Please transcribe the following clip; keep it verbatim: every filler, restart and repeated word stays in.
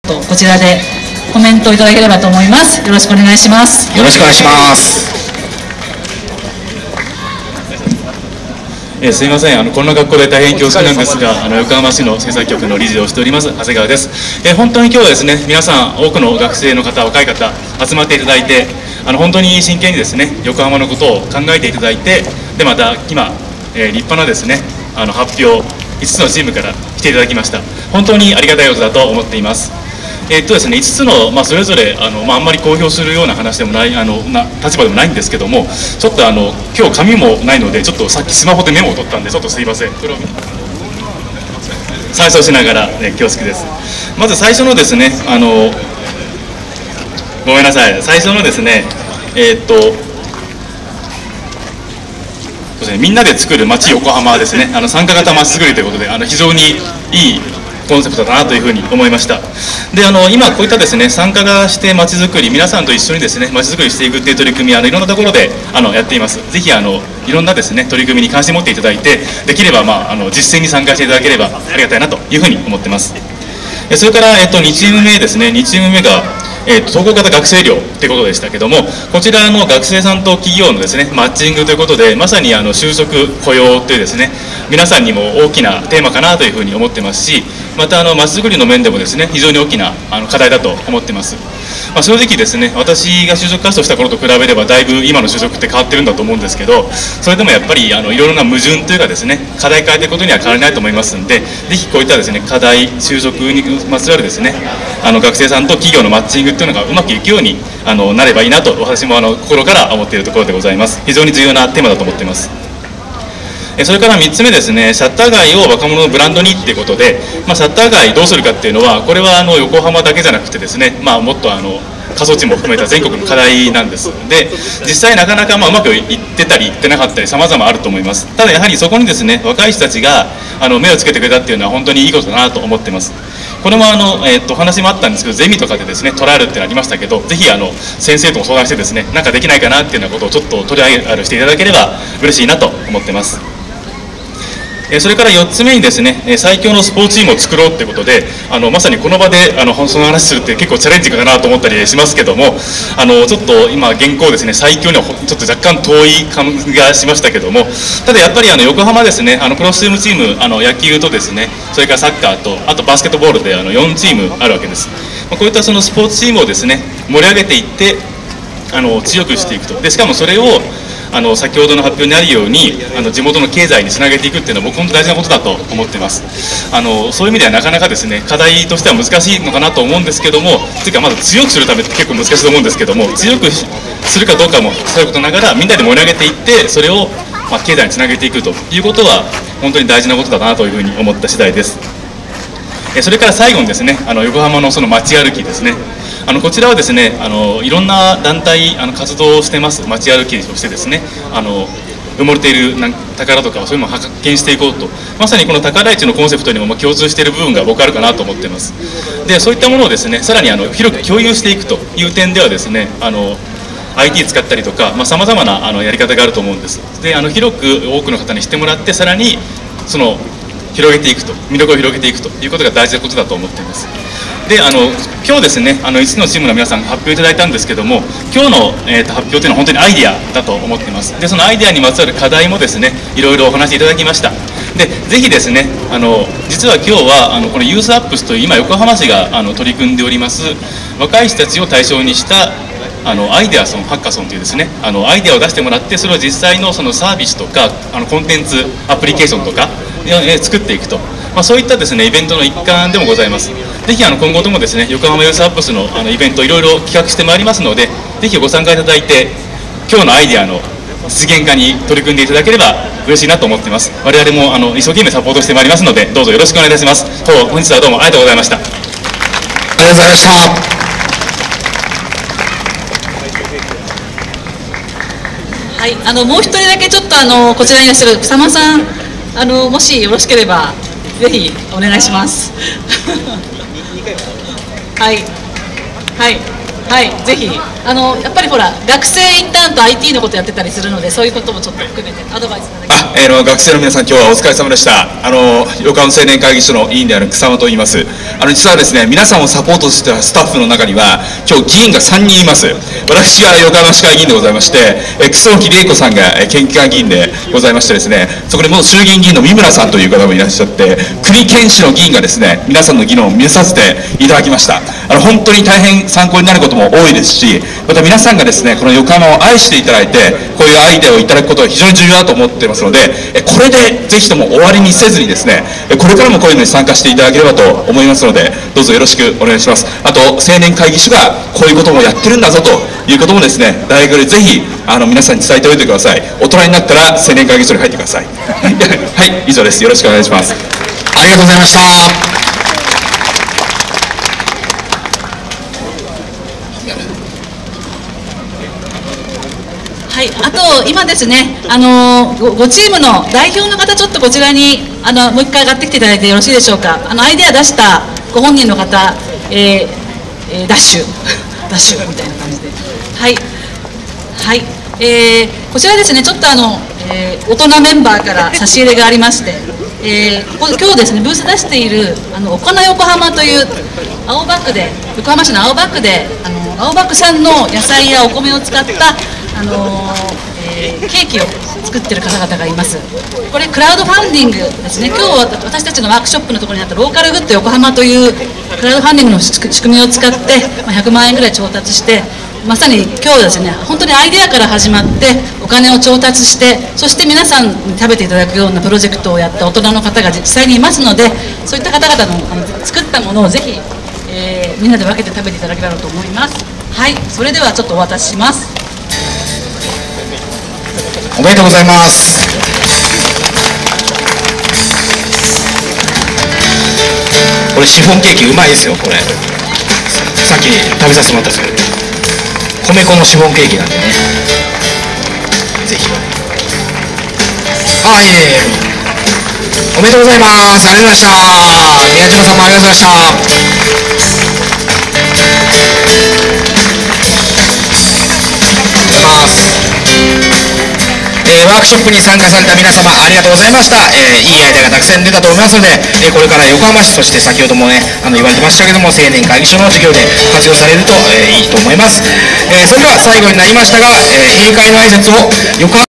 とこちらでコメントをいただければと思います。よろしくお願いします。 よろしくお願いします。 えー、すみません、あのこんな格好で大変恐縮なんですが、あの横浜市の制作局の理事をしております長谷川です。えー、本当に今日はですね、皆さん多くの学生の方、若い方集まっていただいて、あの本当に真剣にですね横浜のことを考えていただいて、でまた今、えー、立派なですねあの発表いつつのチームから来ていただきました。本当にありがたいことだと思っています。えーっとですね、いつつの、まあ、それぞれあの、まあ、あんまり公表するような話でもないあのな立場でもないんですけども、ちょっとあの今日紙もないので、ちょっとさっきスマホでメモを取ったんで、ちょっとすいません、これを参照しながら、ね、恐縮です。まず最初のですねあのごめんなさい、最初のですねえーっとそうですね、みんなで作る街横浜ですね、あの参加型まちづくりということで、あの非常にいいコンセプトだなというふうに思いました。であの今こういったですね参加がしてまちづくり、皆さんと一緒にですねまちづくりしていくっていう取り組み、あのいろんなところであのやっています。ぜひあのいろんなですね取り組みに関心を持っていただいて、できれば、まあ、あの実践に参加していただければありがたいなというふうに思ってます。それから、えっと、にチーム目ですね、にチーム目が、えっと、統合型学生寮ということでしたけども、こちらの学生さんと企業のですねマッチングということで、まさにあの就職雇用というですね皆さんにも大きなテーマかなというふうに思ってますし、またあのまちづくりの面でもですね非常に大きなあの課題だと思ってます。まあ、正直ですね、私が就職活動した頃と比べればだいぶ今の就職って変わってるんだと思うんですけど、それでもやっぱりあのいろいろな矛盾というかですね課題変えていくことには変わりないと思いますので、ぜひこういったですね課題就職にまつわるですねあの学生さんと企業のマッチングというのがうまくいくようにあのなればいいなと、私もあの心から思っているところでございます。非常に重要なテーマだと思っています。それからみっつめですね、シャッター街を若者のブランドにっていうことで、まあ、シャッター街どうするかっていうのは、これはあの横浜だけじゃなくてですね、まあ、もっとあの過疎地も含めた全国の課題なんです。で実際なかなかまあうまくいってたりいってなかったり様々あると思います。ただやはりそこにですね若い人たちがあの目をつけてくれたっていうのは本当にいいことだなと思ってます。これもあの、えー、っとお話もあったんですけど、ゼミとかでですねトライアルっていうのありましたけど、ぜひあの先生とも相談してですねなんかできないかなっていうようなことをちょっと取り上げしていただければ嬉しいなと思ってます。それからよっつめにですね、最強のスポーツチームを作ろうということで、あのまさにこの場であのその話するって結構チャレンジングだなと思ったりしますけども、あのちょっと今現行ですね最強にはちょっと若干遠い感じがしましたけども、ただやっぱりあの横浜ですね、あのプロスチームチーム、あの野球とですね、それからサッカーとあとバスケットボールであのよんチームあるわけです。こういったそのスポーツチームをですね盛り上げていってあの強くしていくと。でしかもそれをあの先ほどの発表にあるようにあの地元の経済につなげていくっていうのは僕本当大事なことだと思ってます。あのそういう意味ではなかなかですね課題としては難しいのかなと思うんですけども、というかまず強くするためって結構難しいと思うんですけども、強くするかどうかもそういうことながらみんなで盛り上げていって、それをまあ経済につなげていくということは本当に大事なことだなというふうに思った次第です。それから最後にですねあの横浜のその街歩きですね、あのこちらはですねあのいろんな団体あの活動をしてます。街歩きをしてですねあの埋もれている宝とかそういうのを発見していこうと、まさにこの宝市のコンセプトにも共通している部分が僕あるかなと思っています。でそういったものをですねさらにあの広く共有していくという点ではですねあの アイティー 使ったりとかさまざ、まなあのやり方があると思うんです。であの広く多くの方に知ってもらって、さらにその広げていくと、魅力を広げていくということが大事なことだと思っています。であの今日ですねあのいつつのチームの皆さんが発表いただいたんですけども、今日の、えー、と発表というのは本当にアイデアだと思っています。でそのアイデアにまつわる課題もですねいろいろお話しいただきました。でぜひですねあの実は今日はあのこのユースアップスという今横浜市があの取り組んでおります若い人たちを対象にしたあのアイデアソンハッカソンというですねあのアイデアを出してもらって、それを実際のそのサービスとかあのコンテンツアプリケーションとか作っていくと、まあ、そういったですねイベントの一環でもございます。ぜひあの今後ともですね横浜ユースアップスのあのイベントいろいろ企画してまいりますので、ぜひご参加いただいて今日のアイデアの実現化に取り組んでいただければ嬉しいなと思っています。我々もあの一生懸命サポートしてまいりますので、どうぞよろしくお願いいたします。本日はどうもありがとうございました。ありがとうございました。 はい、あのもう一人だけちょっとあのこちらにいらっしゃる草間さん、あのもしよろしければぜひお願いします。はいはいはい、ぜひあのやっぱりほら学生インターンと アイティー のことやってたりするので、そういうこともちょっと含めてアドバイスいただきます。 あ、えー、の学生の皆さん、今日はお疲れ様でした。あの横浜青年会議所の委員である草間と言います。あの実はですね、皆さんをサポートしたスタッフの中には今日議員がさんにんいます。私が横浜市会議員でございまして、え楠木理恵子さんが県議会議員でございましてですね、そこで元衆議院議員の三村さんという方もいらっしゃって、国県市の議員がですね、皆さんの議論を見させていただきました。あの本当に大変参考になることも多いですし、また皆さんがですね、この横浜を愛していただいて、こういうアイデアをいただくことは非常に重要だと思っていますので、これでぜひとも終わりにせずにですね、これからもこういうのに参加していただければと思いますので、どうぞよろしくお願いします。あと青年会議所がこういうこともやってるんだぞということもですね、大学でぜひあの皆さんに伝えておいてください。大人になったら青年会議所に入ってください。はい、以上です。よろしくお願いします。 ありがとうございました。 はい、あと今ですね、あのご, ごチームの代表の方、ちょっとこちらにあのもう一回上がってきていただいてよろしいでしょうか。あのアイデア出したご本人の方、えーえー、ダッシュダッシュみたいな感じで、はいはい、えー、こちらですね、ちょっとあの、えー、大人メンバーから差し入れがありまして、えー、今日ですねブース出しているあのおかな横浜という青バッグで、横浜市の青バッグであの青バッグ産の野菜やお米を使ったあのーえー、ケーキを作ってる方々がいます。これクラウドファンディングですね。今日私たちのワークショップのところにあったローカルグッド横浜というクラウドファンディングの仕組みを使ってひゃくまんえんぐらい調達して、まさに今日ですね、本当にアイデアから始まってお金を調達して、そして皆さんに食べていただくようなプロジェクトをやった大人の方が実際にいますので、そういった方々のあの作ったものをぜひ、えー、みんなで分けて食べていただけたらと思います。はい、それではちょっとお渡しします。 おめでとうございます。これシフォンケーキうまいですよ。これさっき食べさせてもらったんですけど、米粉のシフォンケーキなんでね、ぜひ。あ、いえいえ、おめでとうございます。ありがとうございました。宮島さんもありがとうございました。えー、ワークショップに参加された皆様ありがとうございました。えー、いいアイデアがたくさん出たと思いますので、えー、これから横浜市として先ほどもねあの言われてましたけども、青年会議所の授業で活用されると、えー、いいと思います。えー、それでは最後になりましたが、えー、閉会の挨拶を横浜